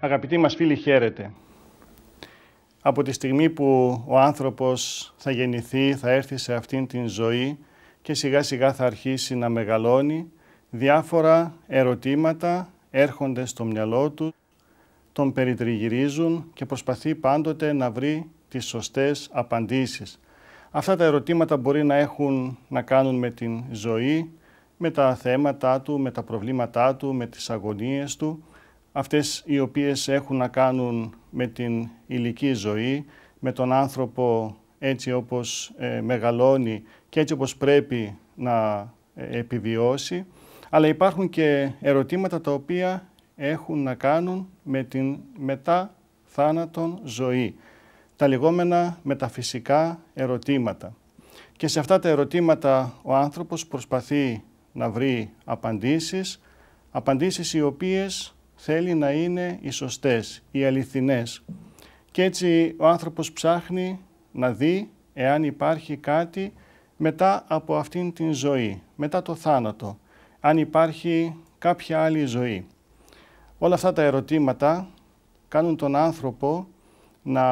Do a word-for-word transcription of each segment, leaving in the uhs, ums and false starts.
Αγαπητοί μας φίλοι, χαίρετε. Από τη στιγμή που ο άνθρωπος θα γεννηθεί, θα έρθει σε αυτήν την ζωή και σιγά σιγά θα αρχίσει να μεγαλώνει, διάφορα ερωτήματα έρχονται στο μυαλό του, τον περιτριγυρίζουν και προσπαθεί πάντοτε να βρει τις σωστές απαντήσεις. Αυτά τα ερωτήματα μπορεί να έχουν να κάνουν με την ζωή, με τα θέματα του, με τα προβλήματά του, με τις αγωνίες του, αυτές οι οποίες έχουν να κάνουν με την ηλική ζωή, με τον άνθρωπο έτσι όπως ε, μεγαλώνει και έτσι όπως πρέπει να ε, επιβιώσει, αλλά υπάρχουν και ερωτήματα τα οποία έχουν να κάνουν με την μετά θάνατον ζωή, τα λεγόμενα μεταφυσικά ερωτήματα. Και σε αυτά τα ερωτήματα ο άνθρωπος προσπαθεί να βρει απαντήσεις, απαντήσεις οι οποίες θέλει να είναι οι σωστές, οι αληθινές. Και έτσι ο άνθρωπος ψάχνει να δει εάν υπάρχει κάτι μετά από αυτήν την ζωή, μετά το θάνατο, αν υπάρχει κάποια άλλη ζωή. Όλα αυτά τα ερωτήματα κάνουν τον άνθρωπο να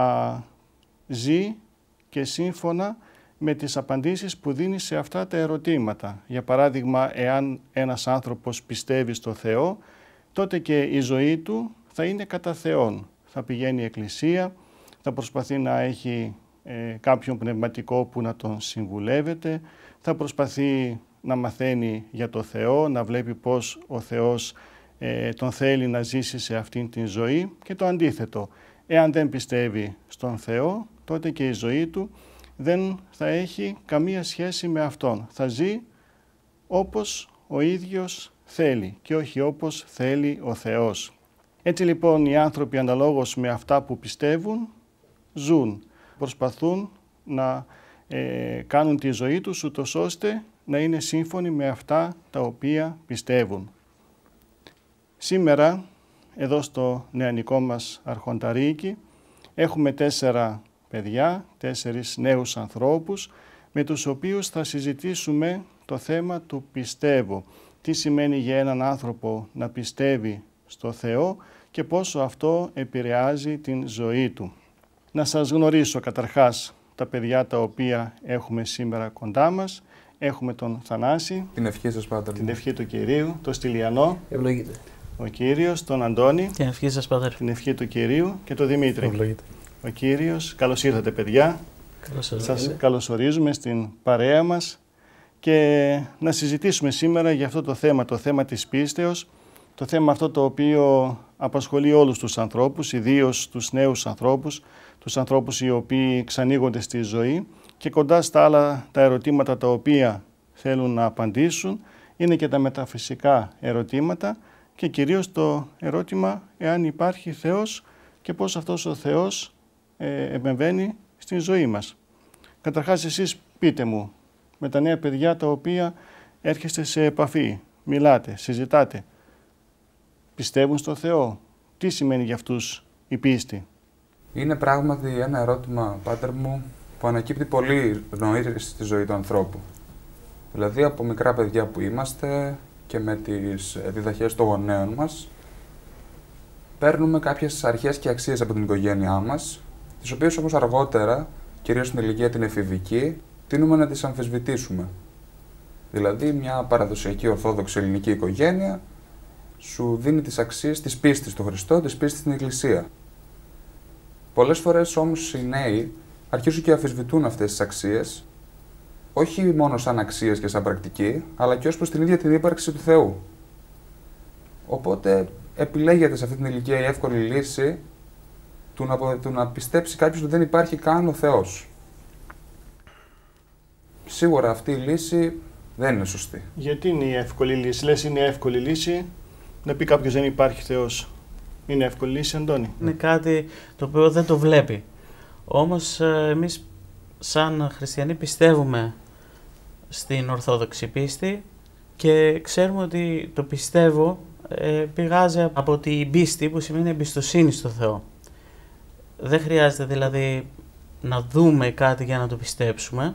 ζει και σύμφωνα με τις απαντήσεις που δίνει σε αυτά τα ερωτήματα. Για παράδειγμα, εάν ένας άνθρωπος πιστεύει στο Θεό, τότε και η ζωή του θα είναι κατά Θεόν. Θα πηγαίνει η εκκλησία, θα προσπαθεί να έχει ε, κάποιον πνευματικό που να τον συμβουλεύεται, θα προσπαθεί να μαθαίνει για το Θεό, να βλέπει πώς ο Θεός ε, τον θέλει να ζήσει σε αυτήν την ζωή και το αντίθετο. Εάν δεν πιστεύει στον Θεό, τότε και η ζωή του δεν θα έχει καμία σχέση με Αυτόν. Θα ζει όπως ο ίδιος θέλει και όχι όπως θέλει ο Θεός. Έτσι λοιπόν οι άνθρωποι αναλόγως με αυτά που πιστεύουν ζουν, προσπαθούν να ε, κάνουν τη ζωή τους ούτως ώστε να είναι σύμφωνοι με αυτά τα οποία πιστεύουν. Σήμερα εδώ στο νεανικό μας αρχονταρίκι έχουμε τέσσερα παιδιά, τέσσερις νέους ανθρώπους με τους οποίους θα συζητήσουμε το θέμα του πιστεύω. Τι σημαίνει για έναν άνθρωπο να πιστεύει στο Θεό και πόσο αυτό επηρεάζει την ζωή του. Να σας γνωρίσω καταρχάς τα παιδιά τα οποία έχουμε σήμερα κοντά μας. Έχουμε τον Θανάση, την ευχή σας Πάτερ, την ευχή του Κυρίου, τον Στυλιανό, ευλογείτε. Ο Κύριος, τον Αντώνη, την ευχή σας Πάτερ, την ευχή του Κυρίου και τον Δημήτρη. Ευλογείτε. Ο Κύριος, καλώς ήρθατε παιδιά. Καλώς Σας καλωσορίζουμε στην παρέα μας και να συζητήσουμε σήμερα για αυτό το θέμα, το θέμα της πίστεως, το θέμα αυτό το οποίο απασχολεί όλους τους ανθρώπους, ιδίως τους νέους ανθρώπους, τους ανθρώπους οι οποίοι ξανοίγονται στη ζωή και κοντά στα άλλα τα ερωτήματα τα οποία θέλουν να απαντήσουν είναι και τα μεταφυσικά ερωτήματα και κυρίως το ερώτημα εάν υπάρχει Θεός και πώς αυτός ο Θεός ε, επεμβαίνει στην ζωή μας. Καταρχάς εσείς πείτε μου, με τα νέα παιδιά τα οποία έρχεστε σε επαφή, μιλάτε, συζητάτε, πιστεύουν στο Θεό, τι σημαίνει για αυτούς η πίστη? Είναι πράγματι ένα ερώτημα, Πάτερ μου, που ανακύπτει πολύ νωρίς στη ζωή του ανθρώπου. Δηλαδή από μικρά παιδιά που είμαστε και με τις διδαχές των γονέων μας, παίρνουμε κάποιες αρχές και αξίες από την οικογένειά μας, τις οποίες όμως αργότερα, κυρίως στην ηλικία την εφηβική, τείνουμε να τις αμφισβητήσουμε. Δηλαδή μια παραδοσιακή ορθόδοξη ελληνική οικογένεια σου δίνει τις αξίες της πίστης στον Χριστό, της πίστης στην Εκκλησία. Πολλές φορές όμως οι νέοι αρχίζουν και αμφισβητούν αυτές τις αξίες, όχι μόνο σαν αξίες και σαν πρακτική, αλλά και ως προς την ίδια την ύπαρξη του Θεού. Οπότε επιλέγεται σε αυτή την ηλικία η εύκολη λύση του να, του να πιστέψει κάποιος ότι δεν υπάρχει καν ο Θεός. Σίγουρα αυτή η λύση δεν είναι σωστή. Γιατί είναι η εύκολη λύση? Λες είναι η εύκολη λύση να πει κάποιος δεν υπάρχει Θεός. Είναι εύκολη λύση, Αντώνη? Είναι κάτι το οποίο δεν το βλέπει. Όμως εμείς σαν χριστιανοί πιστεύουμε στην Ορθόδοξη πίστη και ξέρουμε ότι το πιστεύω ε, πηγάζει από την πίστη που σημαίνει εμπιστοσύνη στο Θεό. Δεν χρειάζεται δηλαδή να δούμε κάτι για να το πιστέψουμε.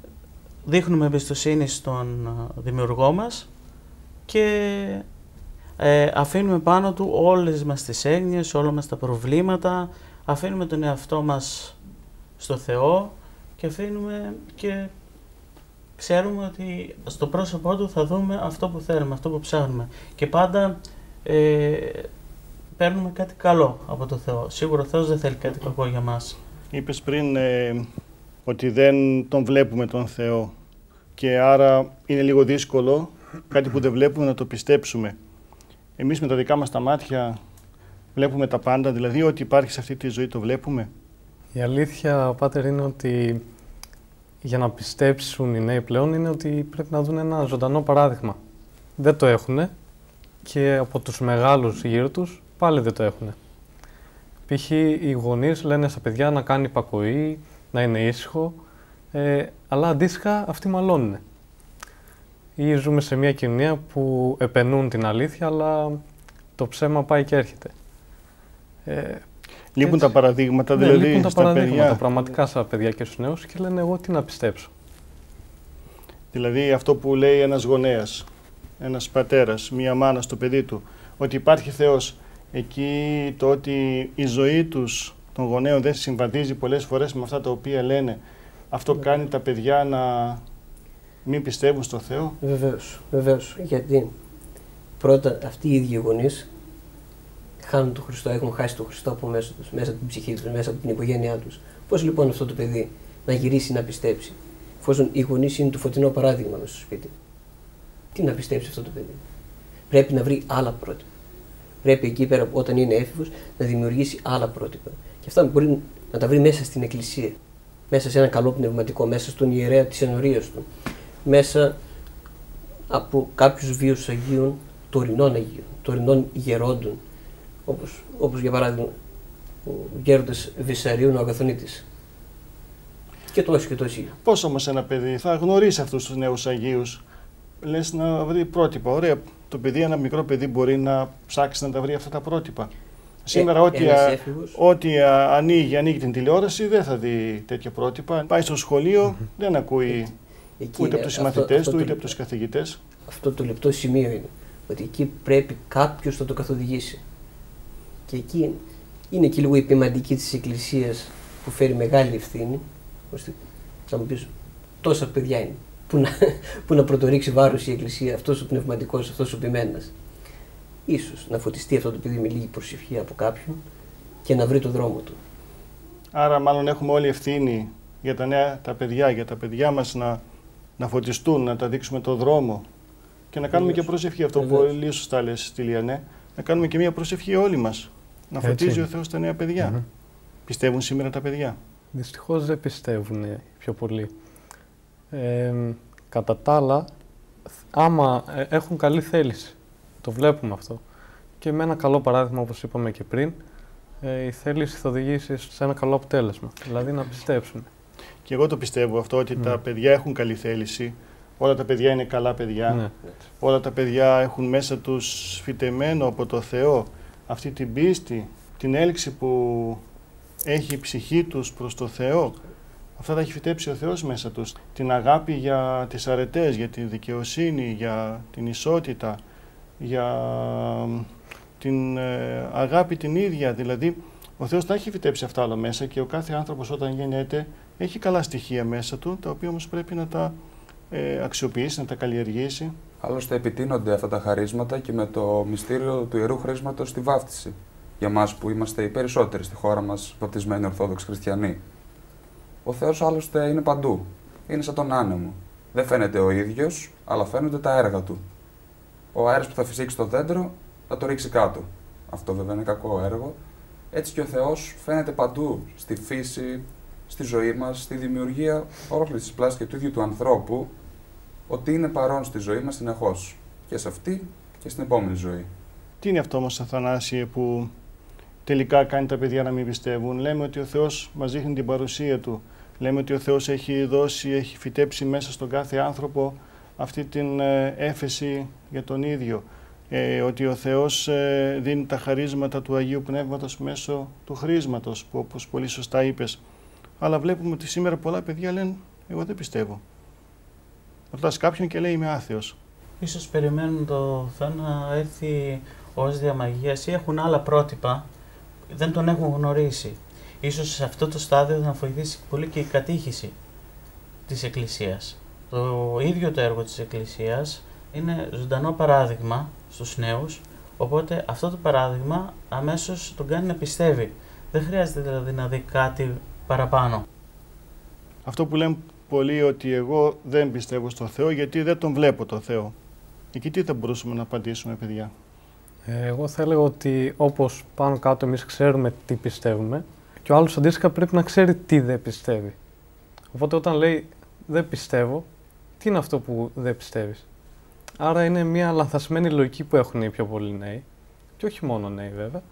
Δείχνουμε εμπιστοσύνη στον δημιουργό μας και ε, αφήνουμε πάνω του όλες μας τις έγνοιες, όλα μας τα προβλήματα, αφήνουμε τον εαυτό μας στο Θεό και αφήνουμε και ξέρουμε ότι στο πρόσωπό του θα δούμε αυτό που θέλουμε, αυτό που ψάχνουμε. Και πάντα ε, παίρνουμε κάτι καλό από το Θεό. Σίγουρα ο Θεός δεν θέλει κάτι κακό για μας. Είπες πριν ε, ότι δεν τον βλέπουμε τον Θεό και άρα είναι λίγο δύσκολο κάτι που δεν βλέπουμε να το πιστέψουμε. Εμείς με τα δικά μας τα μάτια βλέπουμε τα πάντα, δηλαδή ό,τι υπάρχει σε αυτή τη ζωή το βλέπουμε. Η αλήθεια, Πάτερ, είναι ότι για να πιστέψουν οι νέοι πλέον είναι ότι πρέπει να δουν ένα ζωντανό παράδειγμα. Δεν το έχουν και από τους μεγάλους γύρω τους πάλι δεν το έχουν. Π.χ. οι γονείς λένε στα παιδιά να κάνει υπακοή, να είναι ήσυχο, ε, αλλά αντίστοιχα αυτοί μαλώνουν. Ή ζούμε σε μια κοινωνία που επενούν την αλήθεια, αλλά το ψέμα πάει και έρχεται. Ε, Λείπουν έτσι. τα παραδείγματα, ναι, δηλαδή λείπουν τα στα παραδείγματα παιδιά. πραγματικά στα παιδιά και στους νέους και λένε εγώ τι να πιστέψω. Δηλαδή αυτό που λέει ένας γονέας, ένας πατέρας, μία μάνα στο παιδί του, ότι υπάρχει Θεός. Εκεί το ότι η ζωή τους των γονέων δεν συμβαδίζει πολλές φορές με αυτά τα οποία λένε, αυτό κάνει τα παιδιά να μην πιστεύουν στο Θεό. Βεβαίως, βεβαίως. Γιατί πρώτα αυτοί οι ίδιοι γονείς χάνουν τον Χριστό, έχουν χάσει τον Χριστό από μέσα τους, μέσα από την ψυχή τους, μέσα από την οικογένειά τους. Πώς λοιπόν αυτό το παιδί να γυρίσει να πιστέψει, εφόσον οι γονείς είναι το φωτεινό παράδειγμα μέσα στο σπίτι? Τι να πιστέψει αυτό το παιδί? Πρέπει να βρει άλλα πρότυπα. Πρέπει εκεί πέρα, όταν είναι έφηβος, να δημιουργήσει άλλα πρότυπα. Και αυτά μπορεί να τα βρει μέσα στην Εκκλησία. Μέσα σε ένα καλό πνευματικό, μέσα στον ιερέα της ενορίας του. Μέσα από κάποιους βίους Αγίων, τωρινών Αγίων, τωρινών γερόντων. Όπως, όπως για παράδειγμα ο γέροντας Βυσσαρίων, ο Αγαθονίτης. Και τόσο και τόσο. Πώς όμως ένα παιδί θα γνωρίσει αυτούς τους νέους Αγίους? Λες να βρει πρότυπα. Ωραία, το παιδί, ένα μικρό παιδί μπορεί να ψάξει να τα βρει αυτά τα πρότυπα. Σήμερα Ε, ό,τι, ένας α, έφηβος. ό,τι α, ανοίγει, ανοίγει την τηλεόραση δεν θα δει τέτοια πρότυπα. Πάει στο σχολείο, δεν ακούει Εκεί ούτε είναι από τους αυτό- συμμαθητές αυτό του, το- είτε από τους καθηγητές. Αυτό το λεπτό σημείο είναι ότι εκεί πρέπει κάποιος να το καθοδηγήσει. Και εκεί είναι και λίγο η ποιμαντική της Εκκλησίας που φέρει μεγάλη ευθύνη, ώστε θα μου πεις τόσα παιδιά είναι. Που να, που να πρωτορίξει βάρος η Εκκλησία, αυτός ο πνευματικός, αυτός ο ποιμένας. Ίσως να φωτιστεί αυτό το παιδί με λίγη προσευχή από κάποιον και να βρει το δρόμο του. Άρα μάλλον έχουμε όλη ευθύνη για τα νέα τα παιδιά, για τα παιδιά μας να, να φωτιστούν, να τα δείξουμε το δρόμο και να κάνουμε Βεβαίως. και προσευχή. Αυτό που Βεβαίως. πολύ σωστά λες, Στυλιανέ, να κάνουμε και μια προσευχή όλοι μας. Να Έτσι φωτίζει είναι. ο Θεός τα νέα παιδιά. Μμμ. Πιστεύουν σήμερα τα παιδιά? Δυστυχώς δεν πιστεύουν πιο πολύ. Ε, κατά τα άλλα, άμα ε, έχουν καλή θέληση, το βλέπουμε αυτό. Και με ένα καλό παράδειγμα, όπως είπαμε και πριν, ε, η θέληση θα οδηγήσει σε ένα καλό αποτέλεσμα. Δηλαδή να πιστέψουν. Και εγώ το πιστεύω αυτό, ότι Ναι. τα παιδιά έχουν καλή θέληση. Όλα τα παιδιά είναι καλά παιδιά. Ναι. Όλα τα παιδιά έχουν μέσα τους φυτεμένο από το Θεό αυτή την πίστη, την έλξη που έχει η ψυχή τους προς το Θεό. Αυτά τα έχει φυτέψει ο Θεός μέσα τους. Την αγάπη για τις αρετές, για τη δικαιοσύνη, για την ισότητα, για την ε, αγάπη την ίδια. Δηλαδή, ο Θεός τα έχει φυτέψει αυτά όλα μέσα και ο κάθε άνθρωπος όταν γεννιέται έχει καλά στοιχεία μέσα του, τα οποία όμως πρέπει να τα ε, αξιοποιήσει, να τα καλλιεργήσει. Άλλωστε επιτείνονται αυτά τα χαρίσματα και με το μυστήριο του Ιερού Χρήσματος στη βάφτιση. Για μας που είμαστε οι περισσότεροι στη χώρα μας βαπτισμένοι Ορθόδοξοι Χριστιανοί. Ο Θεός άλλωστε είναι παντού. Είναι σαν τον άνεμο. Δεν φαίνεται ο ίδιος, αλλά φαίνονται τα έργα του. Ο αέρας που θα φυσήξει το δέντρο θα το ρίξει κάτω. Αυτό βέβαια είναι κακό έργο. Έτσι και ο Θεός φαίνεται παντού, στη φύση, στη ζωή μας, στη δημιουργία ολόκληρης της πλάσης και του ίδιου του ανθρώπου, ότι είναι παρόν στη ζωή μας συνεχώς. Και σε αυτή και στην επόμενη ζωή. Τι είναι αυτό όμως, Αθανάσιε, που τελικά κάνει τα παιδιά να μην πιστεύουν? Λέμε ότι ο Θεός μας δείχνει την παρουσία Του. Λέμε ότι ο Θεός έχει δώσει, έχει φυτέψει μέσα στον κάθε άνθρωπο αυτή την ε, έφεση για τον ίδιο. Ε, ότι ο Θεός ε, δίνει τα χαρίσματα του Αγίου Πνεύματος μέσω του χρήσματος, που όπως πολύ σωστά είπες. Αλλά βλέπουμε ότι σήμερα πολλά παιδιά λένε, εγώ δεν πιστεύω. Ρωτάς κάποιον και λέει είμαι άθεος. ίσως περιμένουν το Θεό να έρθει ως διαμαγείας ή έχουν άλλα πρότυπα, δεν τον έχουν γνωρίσει. Ίσως σε αυτό το στάδιο να βοηθήσει πολύ και η κατήχηση της Εκκλησίας. Το ίδιο το έργο της Εκκλησίας είναι ζωντανό παράδειγμα στους νέους, οπότε αυτό το παράδειγμα αμέσως τον κάνει να πιστεύει. Δεν χρειάζεται δηλαδή να δει κάτι παραπάνω. Αυτό που λέμε πολλοί ότι εγώ δεν πιστεύω στο Θεό γιατί δεν τον βλέπω το Θεό. Εκεί τι θα μπορούσαμε να απαντήσουμε, παιδιά? Εγώ θα έλεγα ότι όπως πάνω κάτω εμείς ξέρουμε τι πιστεύουμε και ο άλλος αντίστοιχα πρέπει να ξέρει τι δεν πιστεύει. Οπότε όταν λέει δεν πιστεύω, τι είναι αυτό που δεν πιστεύεις? Άρα είναι μια λανθασμένη λογική που έχουν οι πιο πολλοί νέοι, και όχι μόνο νέοι βέβαια.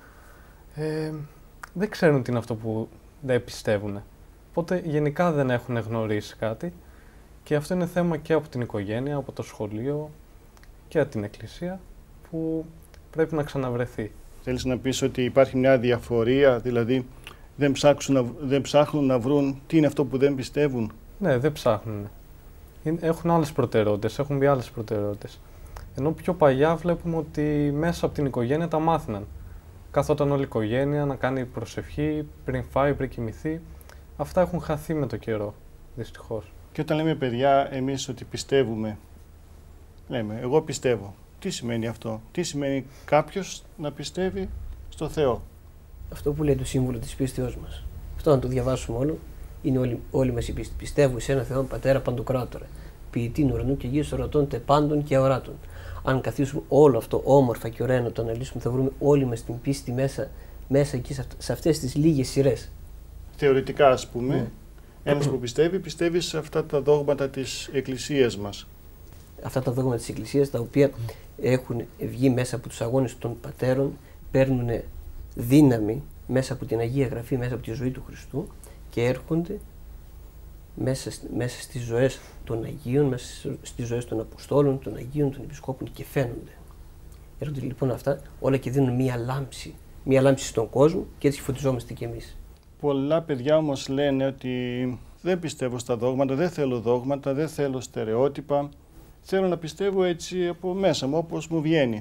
Ε, δεν ξέρουν τι είναι αυτό που δεν πιστεύουν. Οπότε γενικά δεν έχουν γνωρίσει κάτι και αυτό είναι θέμα και από την οικογένεια, από το σχολείο και από την Εκκλησία που πρέπει να ξαναβρεθεί. Θέλεις να πεις ότι υπάρχει μια διαφορία, δηλαδή δεν, να, δεν ψάχνουν να βρουν τι είναι αυτό που δεν πιστεύουν? Ναι, δεν ψάχνουν. Έχουν άλλες προτεραιότητες, έχουν μπει άλλες προτεραιότητες. Ενώ πιο παλιά βλέπουμε ότι μέσα από την οικογένεια τα μάθαιναν. Καθόταν όλη η οικογένεια να κάνει προσευχή πριν φάει, πριν κοιμηθεί. Αυτά έχουν χαθεί με το καιρό, δυστυχώς. Και όταν λέμε παιδιά εμείς ότι πιστεύουμε, λέμε εγώ πιστεύω. Τι σημαίνει αυτό? Τι σημαίνει κάποιος να πιστεύει στο Θεό? Αυτό που λέει το σύμβολο της πίστεως μας. Αυτό να το διαβάσουμε όλο. Είναι όλοι, όλοι μας η πίστη. Πιστεύω σε ένα Θεό Πατέρα Παντοκράτορα, ποιητήν ουρανού και γης ορατών τε πάντων και αοράτων. Αν καθίσουμε όλο αυτό όμορφα και ωραία να το αναλύσουμε, θα βρούμε όλοι μας την πίστη μέσα, μέσα εκεί σε αυτές τις λίγες σειρές. Θεωρητικά, ας πούμε, mm. ένας Mm. που πιστεύει, πιστεύει σε αυτά τα δόγματα της Εκκλησίας μας. Αυτά τα δόγματα της Εκκλησίας, τα οποία έχουν βγει μέσα από τους αγώνες των πατέρων, παίρνουν δύναμη μέσα από την Αγία Γραφή, μέσα από τη ζωή του Χριστού και έρχονται μέσα, μέσα στις ζωές των Αγίων, μέσα στις ζωές των Αποστόλων, των Αγίων, των Επισκόπων και φαίνονται. Έρχονται λοιπόν αυτά όλα και δίνουν μία λάμψη, μία λάμψη στον κόσμο και έτσι φωτιζόμαστε κι εμείς. Πολλά παιδιά όμως λένε ότι δεν πιστεύω στα δόγματα, δεν θέλω δόγματα, δεν θέλω στερεότυπα. Θέλω να πιστεύω έτσι από μέσα μου, όπως μου βγαίνει.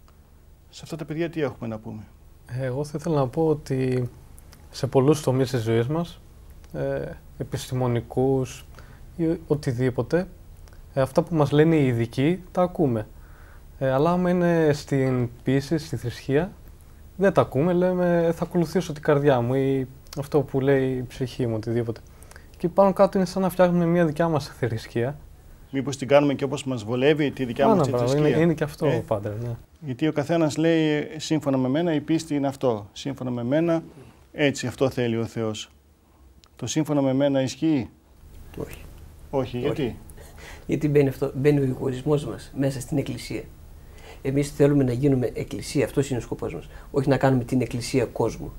Σε αυτά τα παιδιά τι έχουμε να πούμε? Εγώ θα ήθελα να πω ότι σε πολλούς τομείς της ζωής μας, ε, επιστημονικούς ή οτιδήποτε, ε, αυτά που μας λένε οι ειδικοί τα ακούμε. Ε, αλλά άμα είναι στην πίστη, στη θρησκεία, δεν τα ακούμε, λέμε θα ακολουθήσω την καρδιά μου ή αυτό που λέει η ψυχή μου, οτιδήποτε. Και πάνω κάτω είναι σαν να φτιάχνουμε μια δικιά μας θρησκεία. Μήπως την κάνουμε και όπως μας βολεύει τη δικιά μας θρησκεία? Είναι, είναι και αυτό, ε? Πάντρε, ναι. Γιατί ο καθένας λέει σύμφωνα με μένα η πίστη είναι αυτό. Σύμφωνα με μένα έτσι αυτό θέλει ο Θεός. Το σύμφωνα με μένα ισχύει? Όχι. Όχι, γιατί? Όχι. Γιατί μπαίνει, αυτό, μπαίνει ο εγωισμός μας μέσα στην Εκκλησία. Εμείς θέλουμε να γίνουμε Εκκλησία, αυτός είναι ο σκοπός μας. Όχι να κάνουμε την Εκκλησία κόσμο.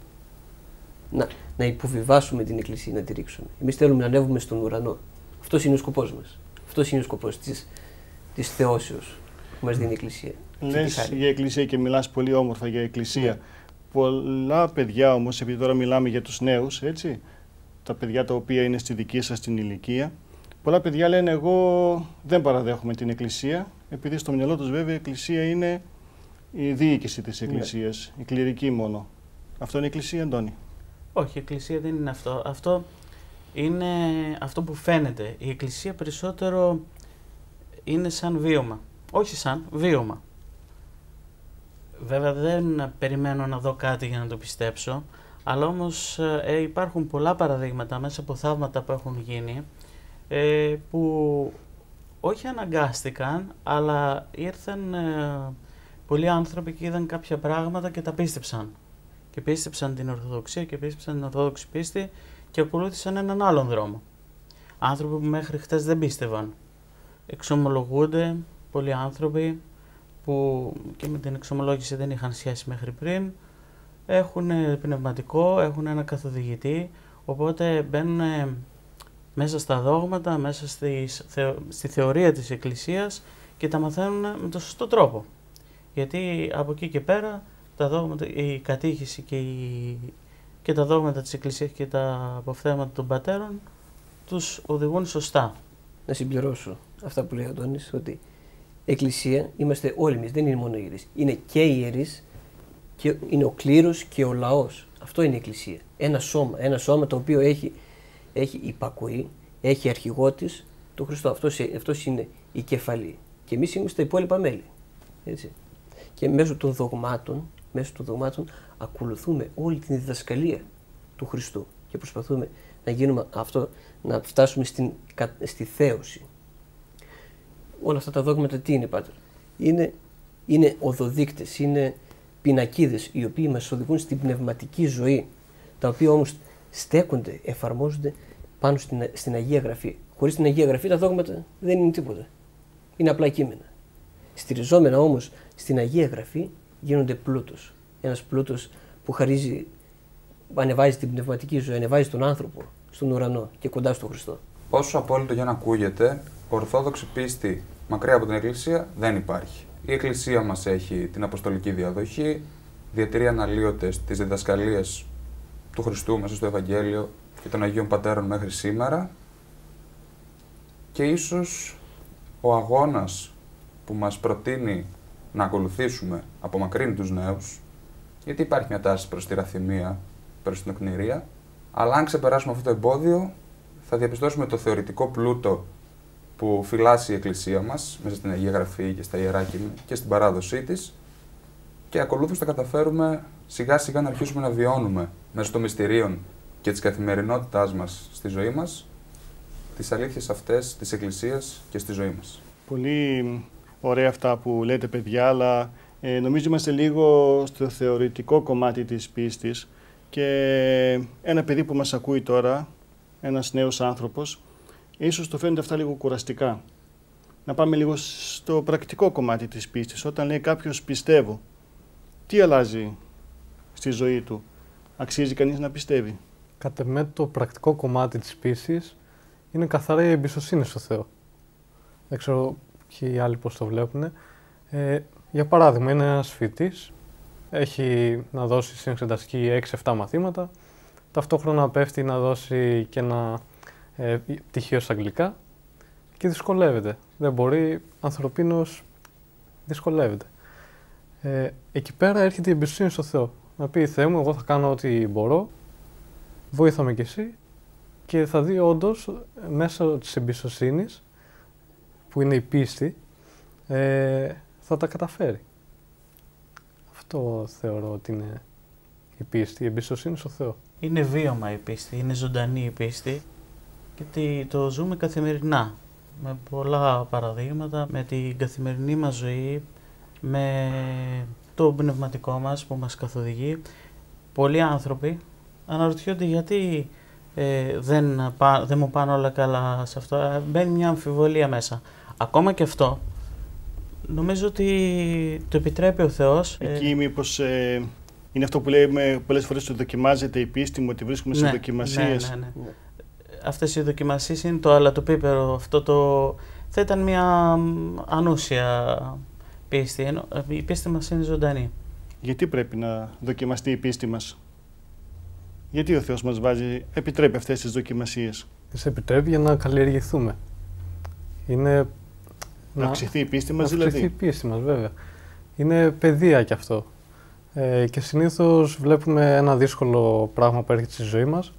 Να, να υποβιβάσουμε την Εκκλησία, να τη ρίξουμε. Εμείς θέλουμε να ανέβουμε στον ουρανό. Αυτός είναι ο σκοπός μας. Αυτός είναι ο σκοπός της, της θεώσεως που μας δίνει η Εκκλησία. Λες για Εκκλησία και μιλάς πολύ όμορφα για Εκκλησία. Yeah. Πολλά παιδιά όμως, επειδή τώρα μιλάμε για τους νέους, έτσι, τα παιδιά τα οποία είναι στη δική σας την ηλικία, πολλά παιδιά λένε εγώ δεν παραδέχομαι την Εκκλησία, επειδή στο μυαλό τους βέβαια η Εκκλησία είναι η διοίκηση της Εκκλησίας, yeah. η κληρική μόνο. Αυτό είναι η Εκκλησία, Αντώνη? Όχι, η Εκκλησία δεν είναι αυτό. Αυτό είναι αυτό που φαίνεται. Η Εκκλησία περισσότερο είναι σαν βίωμα. Όχι σαν, βίωμα. Βέβαια δεν περιμένω να δω κάτι για να το πιστέψω, αλλά όμως ε, υπάρχουν πολλά παραδείγματα μέσα από θαύματα που έχουν γίνει, ε, που όχι αναγκάστηκαν, αλλά ήρθαν ε, πολλοί άνθρωποι και είδαν κάποια πράγματα και τα πίστεψαν. Και πίστεψαν την Ορθοδοξία και πίστεψαν την Ορθόδοξη πίστη και ακολούθησαν έναν άλλον δρόμο. Άνθρωποι που μέχρι χτες δεν πίστευαν. Εξομολογούνται πολλοί άνθρωποι που και με την εξομολόγηση δεν είχαν σχέση μέχρι πριν. Έχουν πνευματικό, έχουν ένα καθοδηγητή, οπότε μπαίνουν μέσα στα δόγματα, μέσα στις, στη θεωρία της Εκκλησίας και τα μαθαίνουν με τον σωστό τρόπο. Γιατί από εκεί και πέρα τα δόγματα, η κατήχηση και, η, και τα δόγματα της Εκκλησίας και τα αποφθέματα των πατέρων τους οδηγούν σωστά. Να συμπληρώσω αυτά που λέει ο Αντώνης, ότι Εκκλησία είμαστε όλοι εμείς, δεν είναι μόνο οι ιερείς. Είναι και οι ιερείς, και είναι ο κλήρος και ο λαός. Αυτό είναι η Εκκλησία. Ένα σώμα, ένα σώμα το οποίο έχει, έχει υπακοή, έχει αρχηγό της τον Χριστό. Αυτός, αυτός είναι η κεφαλή. Και εμείς είμαστε τα υπόλοιπα μέλη. Έτσι. Και μέσω των δογμάτων, μέσω των δογμάτων ακολουθούμε όλη την διδασκαλία του Χριστού και προσπαθούμε να γίνουμε αυτό, να φτάσουμε στην, στη θέωση. Όλα αυτά τα δόγματα τι είναι, Πάτερ? Είναι, είναι οδοδείκτες, είναι πινακίδες οι οποίοι μας οδηγούν στην πνευματική ζωή, τα οποία όμως στέκονται, εφαρμόζονται πάνω στην, στην Αγία Γραφή. Χωρίς την Αγία Γραφή τα δόγματα δεν είναι τίποτα. Είναι απλά κείμενα. Στηριζόμενα όμως στην Αγία Γραφή γίνονται πλούτος. Ένας πλούτος που χαρίζει, ανεβάζει την πνευματική ζωή, ανεβάζει τον άνθρωπο στον ουρανό και κοντά στον Χριστό. Όσο απόλυτο για να ακούγεται, ορθόδοξη πίστη μακριά από την Εκκλησία δεν υπάρχει. Η Εκκλησία μας έχει την Αποστολική Διαδοχή, διατηρεί αναλύωτες τις διδασκαλίες του Χριστού μέσα στο Ευαγγέλιο και των Αγίων Πατέρων μέχρι σήμερα, και ίσως ο αγώνας που μας προτείνει να ακολουθήσουμε απομακρύνει τους νέους, γιατί υπάρχει μια τάση προς τη ραθυμία, προς την οκνηρία, αλλά αν ξεπεράσουμε αυτό το εμπόδιο θα διαπιστώσουμε το θεωρητικό πλούτο που φυλάσσει η Εκκλησία μας μέσα στην Αγία Γραφή και στα Ιερά Κείμενα και στην παράδοσή της, και ακολούθως θα καταφέρουμε σιγά σιγά να αρχίσουμε να βιώνουμε μέσω των μυστηρίων και της καθημερινότητάς μας στη ζωή μας τις αλήθειες αυτές της Εκκλησίας και στη ζωή μας. Πολύ ωραία αυτά που λέτε, παιδιά, αλλά ε, νομίζω είμαστε λίγο στο θεωρητικό κομμάτι της πίστης, και ένα παιδί που μας ακούει τώρα, ένας νέος άνθρωπος, ίσως το φαίνονται αυτά λίγο κουραστικά. Να πάμε λίγο στο πρακτικό κομμάτι της πίστης. Όταν λέει κάποιος πιστεύω, τι αλλάζει στη ζωή του? Αξίζει κανείς να πιστεύει? Κατ' εμέ το πρακτικό κομμάτι της πίστης είναι καθαρά η εμπιστοσύνη στο Θεό. Δεν ξέρω και οι άλλοι πώς το βλέπουν. Ε, για παράδειγμα, είναι ένας φοιτητής, έχει να δώσει στην εξεταστική έξι εφτά μαθήματα, ταυτόχρονα πέφτει να δώσει και ένα ε, πτυχίο στα αγγλικά και δυσκολεύεται. Δεν μπορεί, ανθρωπίνως δυσκολεύεται. Ε, εκεί πέρα έρχεται η εμπιστοσύνη στο Θεό. Να πει, Θεέ μου, εγώ θα κάνω ό,τι μπορώ, βοήθα με κι εσύ, και θα δει όντως μέσα της εμπιστοσύνης, που είναι η πίστη, ε, θα τα καταφέρει. Αυτό θεωρώ ότι είναι η πίστη, η εμπιστοσύνη στο Θεό. Είναι βίωμα η πίστη, είναι ζωντανή η πίστη, γιατί το ζούμε καθημερινά, με πολλά παραδείγματα, με την καθημερινή μας ζωή, με το πνευματικό μας που μας καθοδηγεί. Πολλοί άνθρωποι αναρωτιόνται γιατί ε, δεν, πά, δεν μου πάνε όλα καλά σε αυτό. Μπαίνει μια αμφιβολία μέσα. Ακόμα και αυτό, νομίζω ότι το επιτρέπει ο Θεός. Εκεί ε, μήπως ε, είναι αυτό που λέμε πολλές φορές, ότι δοκιμάζεται η πίστη μου, ότι βρίσκουμε ναι, σε δοκιμασίες. Ναι, ναι, ναι. Αυτές οι δοκιμασίες είναι το αλατοπίπερο. Αυτό το θα ήταν μια ανούσια πίστη. Ενώ η πίστη μας είναι ζωντανή. Γιατί πρέπει να δοκιμαστεί η πίστη μας? Γιατί ο Θεός μας βάζει, επιτρέπει αυτές τις δοκιμασίες? Τις επιτρέπει για να καλλιεργηθούμε. Είναι να αυξηθεί η πίστη μας, να δηλαδή. αυξηθεί η πίστη μας, βέβαια. Είναι παιδεία κι αυτό. Ε, και συνήθως βλέπουμε ένα δύσκολο πράγμα που έρχεται στη ζωή μας.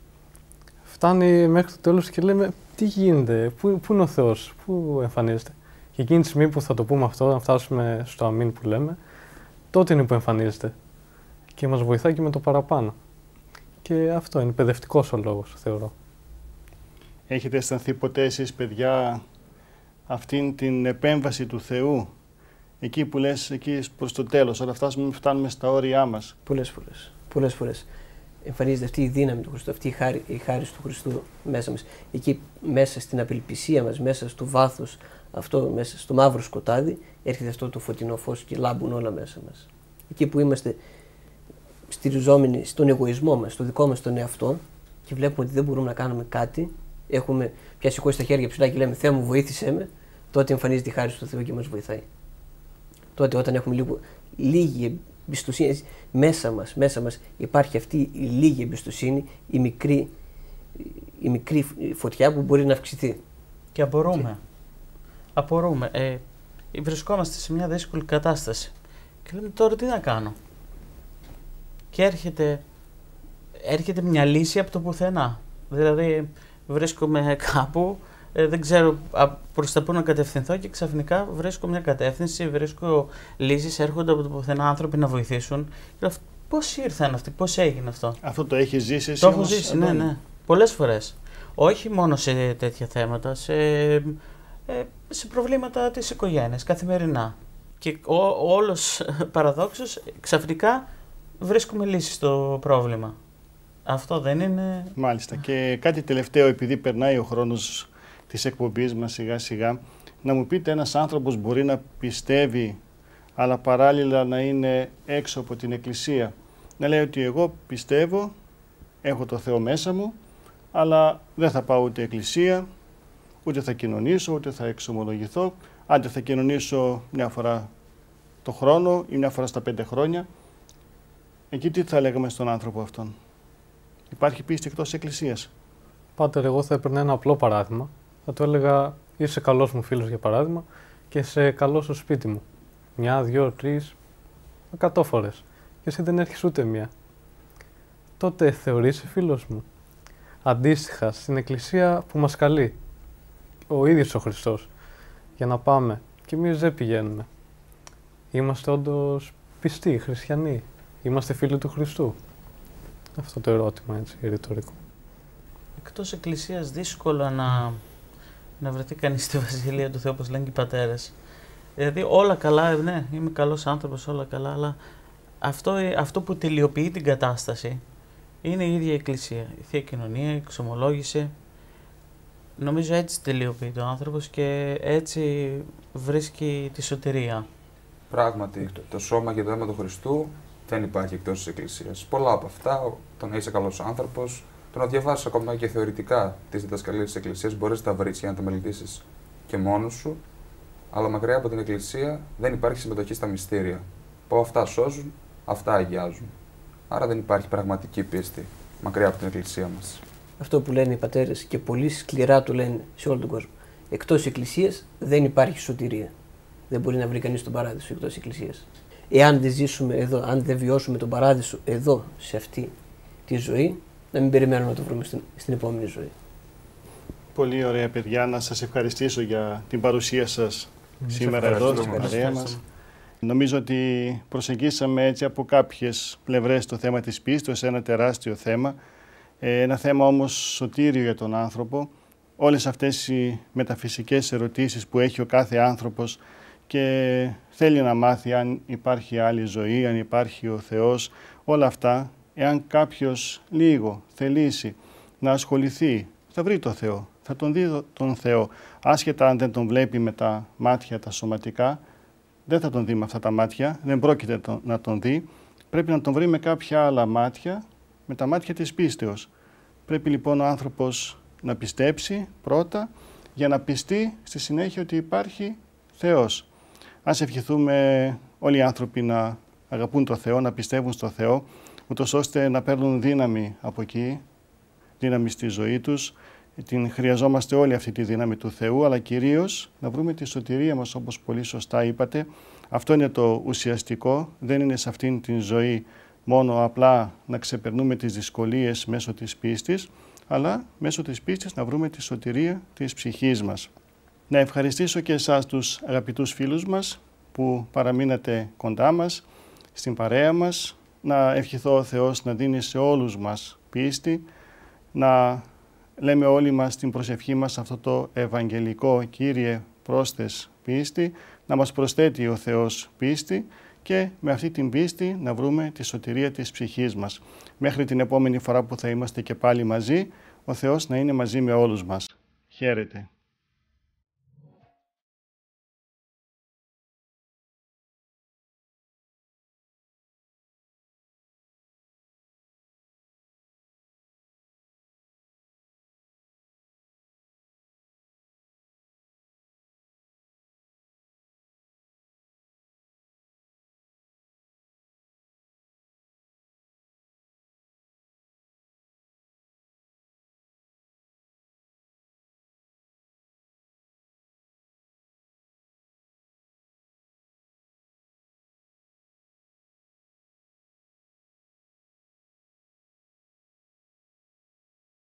Φτάνει μέχρι το τέλος και λέμε, τι γίνεται, πού, πού είναι ο Θεός, πού εμφανίζεται? Και εκείνη τη στιγμή που θα το πούμε αυτό, να φτάσουμε στο αμήν που λέμε, τότε είναι που εμφανίζεται. Και μας βοηθάει και με το παραπάνω. Και αυτό είναι παιδευτικός ο λόγος, θεωρώ. Έχετε αισθανθεί ποτέ εσείς, παιδιά, αυτήν την επέμβαση του Θεού, εκεί που λες, εκεί προς το τέλος, όταν φτάσουμε, φτάνουμε στα όρια μας? Πολλές φορές. Πολλές φορές. Εμφανίζεται αυτή η δύναμη του Χριστού, αυτή η χάρη, η χάρη του Χριστού μέσα μας. Εκεί μέσα στην απελπισία μας, μέσα στο βάθος, αυτό μέσα στο μαύρο σκοτάδι, έρχεται αυτό το φωτεινό φως και λάμπουν όλα μέσα μας. Εκεί που είμαστε στηριζόμενοι στον εγωισμό μας, στο δικό μας τον εαυτό, και βλέπουμε ότι δεν μπορούμε να κάνουμε κάτι, έχουμε πια σηκώσει τα χέρια ψηλά και λέμε, Θεέ μου, βοήθησέ με, τότε εμφανίζεται η χάρη του Θεού και μας βοηθάει. Τότε, όταν έχουμε λίγο, λίγη εμπιστοσύνη μέσα μας, μέσα μας υπάρχει αυτή η λίγη εμπιστοσύνη, η μικρή, η μικρή φωτιά που μπορεί να αυξηθεί. Και απορούμε. Και... Απορούμε. Ε, βρισκόμαστε σε μια δύσκολη κατάσταση. Και λέμε τώρα τι να κάνω. Και έρχεται, έρχεται μια λύση από το πουθενά. Δηλαδή βρίσκομαι κάπου, ε, δεν ξέρω προς τα πού να κατευθυνθώ και ξαφνικά βρίσκω μια κατεύθυνση, βρίσκω λύσεις, έρχονται από το πουθενά άνθρωποι να βοηθήσουν. Και λέω, πώς ήρθαν αυτοί, πώς έγινε αυτό. Αυτό το έχεις ζήσει εσύ? Το έχω ζήσει, ναι, ναι. Πολλές φορές. Όχι μόνο σε τέτοια θέματα, σε, ε, σε προβλήματα της οικογένειας, καθημερινά. Και ό, όλος παραδόξως, ξαφνικά βρίσκουμε λύση στο πρόβλημα. Αυτό δεν είναι... Μάλιστα. Και κάτι τελευταίο, επειδή περνάει ο χρόνος της εκπομπής μας σιγά σιγά, να μου πείτε, ένας άνθρωπος μπορεί να πιστεύει, αλλά παράλληλα να είναι έξω από την Εκκλησία. Να λέει ότι εγώ πιστεύω, έχω το Θεό μέσα μου, αλλά δεν θα πάω ούτε εκκλησία, ούτε θα κοινωνήσω, ούτε θα εξομολογηθώ. Άντε θα κοινωνήσω μια φορά το χρόνο ή μια φορά στα πέντε χρόνια. Εκεί τι θα λέγαμε στον άνθρωπο αυτόν? Υπάρχει πίστη εκτός εκκλησίας? Πάτερ, εγώ θα έπαιρνα ένα απλό παράδειγμα. Θα του έλεγα, είσαι καλός μου φίλος για παράδειγμα και σε καλώ στο σπίτι μου. Μια, δυο, τρεις, εκατό φορές. Και εσύ δεν έρχεσαι ούτε μία. Τότε θεωρείσαι φίλος μου? Αντίστοιχα, στην εκκλησία που μας καλεί ο ίδιος ο Χριστός για να πάμε και εμείς δεν πηγαίνουμε. Είμαστε όντως πιστοί, χριστιανοί? Είμαστε φίλοι του Χριστού? Αυτό το ερώτημα, έτσι, ρητορικό. Εκτός εκκλησίας δύσκολο να, να βρεθεί κανείς στη Βασιλεία του Θεού, όπως λένε και οι πατέρες. Δηλαδή όλα καλά, ναι, είμαι καλός άνθρωπος, όλα καλά, αλλά αυτό, αυτό που τελειοποιεί την κατάσταση είναι η ίδια η Εκκλησία. Η Θεία Κοινωνία, η εξομολόγηση. Νομίζω έτσι τελειοποιεί τον άνθρωπος και έτσι βρίσκει τη σωτηρία. Πράγματι, το σώμα και το αίμα του Χριστού δεν υπάρχει εκτός της Εκκλησίας. Πολλά από αυτά, το να είσαι καλός άνθρωπος, το να διαβάσεις ακόμα και θεωρητικά τις διδασκαλίες της Εκκλησίας, μπορείς να τα βρεις για να τα μελετήσεις και μόνος σου, αλλά μακριά από την Εκκλησία δεν υπάρχει συμμετοχή στα μυστήρια. Που αυτά σώζουν, αυτά αγιάζουν. Άρα δεν υπάρχει πραγματική πίστη μακριά από την Εκκλησία μας. Αυτό που λένε οι πατέρες και πολύ σκληρά το λένε σε όλο τον κόσμο. Εκτός Εκκλησίας δεν υπάρχει σωτηρία. Δεν μπορεί να βρει κανείς τον παράδεισο εκτός Εκκλησίας. Εάν δεν ζήσουμε εδώ, αν δεν βιώσουμε τον παράδεισο εδώ, σε αυτή τη ζωή, να μην περιμένουμε να το βρούμε στην, στην επόμενη ζωή. Πολύ ωραία, παιδιά. Να σας ευχαριστήσω για την παρουσία σας Εμείς σήμερα εδώ στην παρέα μας. Νομίζω ότι προσεγγίσαμε έτσι από κάποιες πλευρές το θέμα της πίστης, ένα τεράστιο θέμα. Ένα θέμα όμως σωτήριο για τον άνθρωπο. Όλες αυτές οι μεταφυσικές ερωτήσεις που έχει ο κάθε άνθρωπος και θέλει να μάθει αν υπάρχει άλλη ζωή, αν υπάρχει ο Θεός, όλα αυτά, εάν κάποιος λίγο θελήσει να ασχοληθεί, θα βρει το Θεό, θα τον δει τον Θεό. Άσχετα αν δεν τον βλέπει με τα μάτια τα σωματικά, δεν θα τον δει με αυτά τα μάτια, δεν πρόκειται να τον δει. Πρέπει να τον βρει με κάποια άλλα μάτια, με τα μάτια της πίστεως. Πρέπει λοιπόν ο άνθρωπος να πιστέψει πρώτα, για να πιστεί στη συνέχεια ότι υπάρχει Θεός. Ας ευχηθούμε όλοι οι άνθρωποι να αγαπούν το Θεό, να πιστεύουν στο Θεό, ούτως ώστε να παίρνουν δύναμη από εκεί, δύναμη στη ζωή τους. Την χρειαζόμαστε όλη αυτή τη δύναμη του Θεού, αλλά κυρίως να βρούμε τη σωτηρία μας, όπως πολύ σωστά είπατε. Αυτό είναι το ουσιαστικό, δεν είναι σε αυτήν την ζωή μόνο απλά να ξεπερνούμε τις δυσκολίες μέσω της πίστης, αλλά μέσω της πίστης να βρούμε τη σωτηρία της ψυχής μας. Να ευχαριστήσω και εσάς τους αγαπητούς φίλους μας που παραμείνατε κοντά μας, στην παρέα μας. Να ευχηθώ ο Θεός να δίνει σε όλους μας πίστη, να λέμε όλοι μας την προσευχή μας αυτό το ευαγγελικό «Κύριε πρόσθες πίστη», να μας προσθέτει ο Θεός πίστη και με αυτή την πίστη να βρούμε τη σωτηρία της ψυχής μας. Μέχρι την επόμενη φορά που θα είμαστε και πάλι μαζί, ο Θεός να είναι μαζί με όλους μας. Χαίρετε.